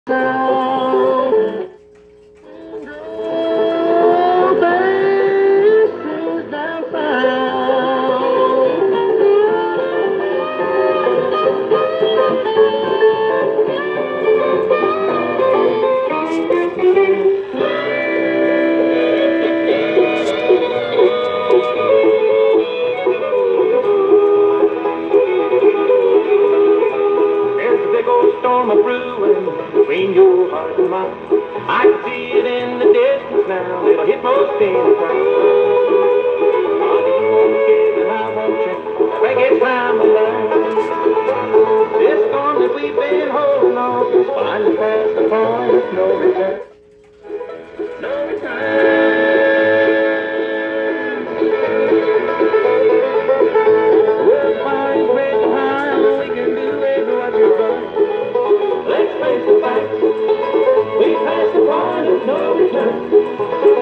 Storm a brewing between your heart and mine. I can see it in the distance now. It'll hit most any time. You won't give and I won't change. When it's time to learn. This storm that we've been holding on is finally past the point of no return. No return. We'll find great time. All we can do is watch it burn. Let's face the facts. We passed the point of no return.